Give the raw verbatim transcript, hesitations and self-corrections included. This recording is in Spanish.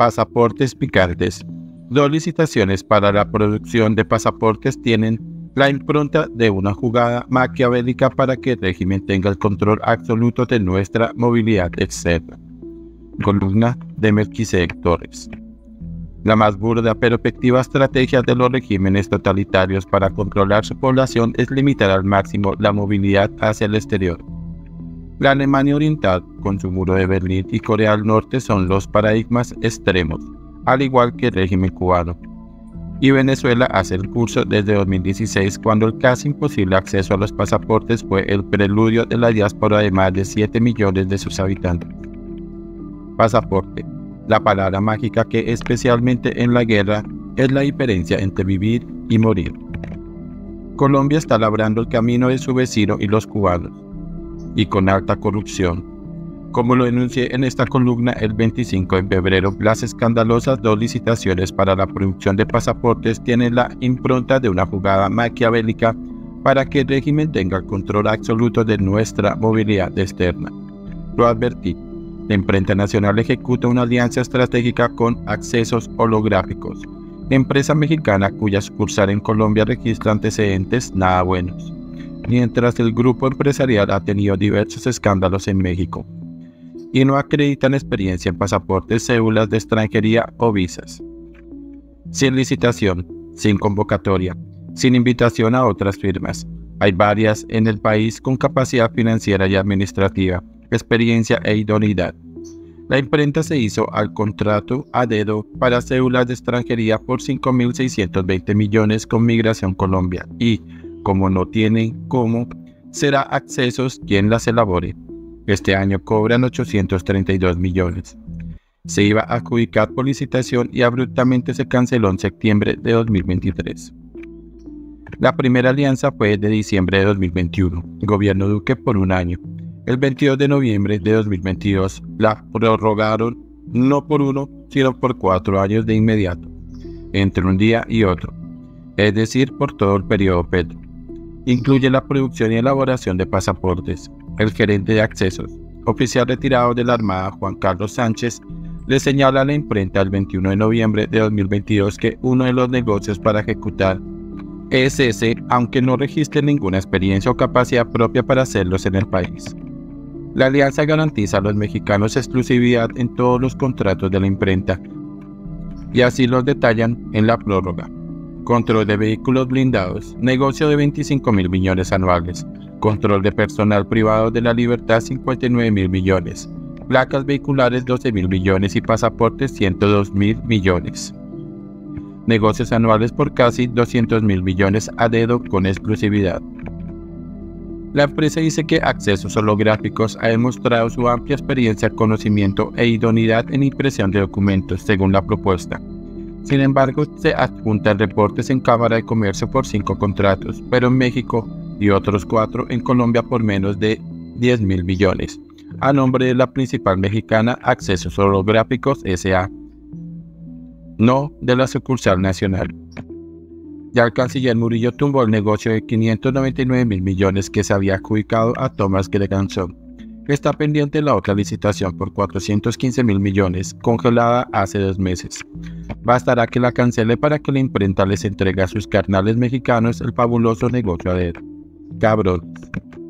Pasaportes picantes. Dos licitaciones para la producción de pasaportes tienen la impronta de una jugada maquiavélica para que el régimen tenga el control absoluto de nuestra movilidad externa. Columna de Melquisedec Torres. La más burda pero efectiva estrategia de los regímenes totalitarios para controlar su población es limitar al máximo la movilidad hacia el exterior. La Alemania Oriental, con su muro de Berlín, y Corea del Norte son los paradigmas extremos, al igual que el régimen cubano. Y Venezuela hace el curso desde dos mil dieciséis, cuando el casi imposible acceso a los pasaportes fue el preludio de la diáspora de más de siete millones de sus habitantes. Pasaporte. La palabra mágica que, especialmente en la guerra, es la diferencia entre vivir y morir. Colombia está labrando el camino de su vecino y los cubanos, y con alta corrupción. Como lo denuncié en esta columna el veinticinco de febrero, las escandalosas dos licitaciones para la producción de pasaportes tienen la impronta de una jugada maquiavélica para que el régimen tenga el control absoluto de nuestra movilidad externa. Lo advertí. La imprenta nacional ejecuta una alianza estratégica con Accesos Holográficos, empresa mexicana cuya sucursal en Colombia registra antecedentes nada buenos, mientras el grupo empresarial ha tenido diversos escándalos en México y no acreditan experiencia en pasaportes, cédulas de extranjería o visas. Sin licitación, sin convocatoria, sin invitación a otras firmas. Hay varias en el país con capacidad financiera y administrativa, experiencia e idoneidad. La imprenta se hizo al contrato a dedo para cédulas de extranjería por cinco mil seiscientos veinte millones con Migración Colombia y, como no tienen cómo, será Accesos quien las elabore. Este año cobran ochocientos treinta y dos millones. Se iba a adjudicar por licitación y abruptamente se canceló en septiembre de dos mil veintitrés. La primera alianza fue de diciembre de dos mil veintiuno, Gobierno Duque por un año. El veintidós de noviembre de dos mil veintidós la prorrogaron no por uno, sino por cuatro años de inmediato, entre un día y otro, es decir, por todo el periodo Petro. Incluye la producción y elaboración de pasaportes. El gerente de Accesos, oficial retirado de la Armada Juan Carlos Sánchez, le señala a la imprenta el veintiuno de noviembre de dos mil veintidós que uno de los negocios para ejecutar es ese, aunque no registre ninguna experiencia o capacidad propia para hacerlos en el país. La alianza garantiza a los mexicanos exclusividad en todos los contratos de la imprenta, y así los detallan en la prórroga. Control de vehículos blindados, negocio de veinticinco mil millones anuales, control de personal privado de la libertad cincuenta y nueve mil millones, placas vehiculares doce mil millones y pasaportes ciento dos mil millones. Negocios anuales por casi doscientos mil millones a dedo con exclusividad. La empresa dice que Accesos Holográficos ha demostrado su amplia experiencia, conocimiento e idoneidad en impresión de documentos, según la propuesta. Sin embargo, se adjuntan reportes en Cámara de Comercio por cinco contratos, pero en México y otros cuatro en Colombia por menos de diez mil millones, a nombre de la principal mexicana Accesos Holográficos S A, no de la sucursal nacional. Ya el canciller Murillo tumbó el negocio de quinientos noventa y nueve mil millones que se había adjudicado a Thomas Greganson. Está pendiente la otra licitación por cuatrocientos quince mil millones, congelada hace dos meses. Bastará que la cancele para que la imprenta les entregue a sus carnales mexicanos el fabuloso negocio a dedo. Cabrón.